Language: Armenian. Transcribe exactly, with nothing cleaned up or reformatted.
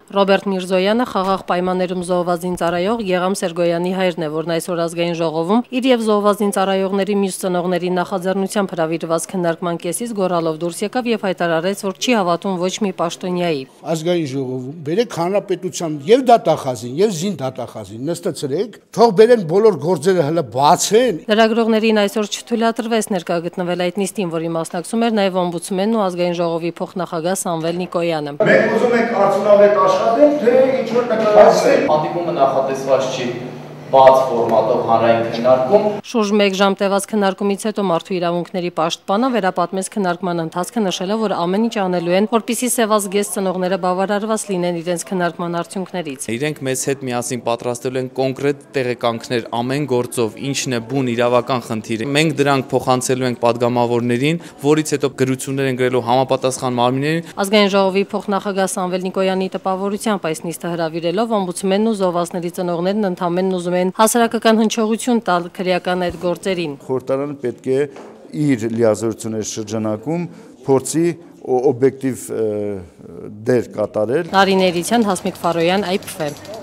Ռոբերտ Միրզոյանը խաղաղ պայմաններում զոհվածին ծառայող Եղամ Սերգոյանի հայրն է, որն այսօր ազգային ժողովում իր եւ զոհվածին ծառայողների մյուս ծնողների նախաձեռնությամբ հրավիրված քննարկման կեսից գոռալով դուրս եկավ եւ հայտարարեց, որ չի հավատում ոչ մի պաշտոնյայի։ Ազգային ժողովում բերեք հանրապետության եւ դատախազին եւ զին դատախազին նստեցրեք, թող բերեն բոլոր գործերը հələ բացեն։ Լրագրողներին այսօր չթույլատրվեց ներկա գտնվել այդ նիստին, որի մասնակցում էր նաեւ օմբուդսմենն ու ազգային ժողովի փոխնախագահ Սամվել Նիկոյանը։ Մենք ուզում ենք արդյունավետ աշխատել, թե ինչ-որ նկատի հանդիպումը նախատեսված չի բաց ֆորմատով հանրային քննարկում։ Շուրջ մեկ ժամ տևած քննարկումից հետո մարդու իրավունքների պաշտպանը վերապատմեց քննարկման ընթացքը, նշելով, որ ամեն ինչ անելու են, որպեսզի սևազգեստ ծնողները բավարարված լինեն իրենց քննարկման արդյունքներից։ Իրենք մեզ հետ միասին պատրաստելու են կոնկրետ տեղեկանքներ ամեն գործով, ինչն է բուն իրավական խնդիրը։ Մենք դրանք փոխանցելու ենք падգամավորներին, որից հետո գրություններ են գրելու համապատասխան մարմիններին։ Ազգային ժողովի փոխնախագահ Սամվել Նիկոյանի տպավորությամբ այս նիստը հրավիրելով օմբուդսմենն ու զոհվածների ծնողներն ընդհանրեն ուզում են հասարակական հնչողություն տալ քրեական այդ գործերին։ Խորհրդարանը պետք է իր լիազորությունների շրջանակում փորձի օբյեկտիվ դեր կատարել։ Նարինե Էրիցյան, Հասմիկ Ֆարոյան, Այ Փ Ֆ։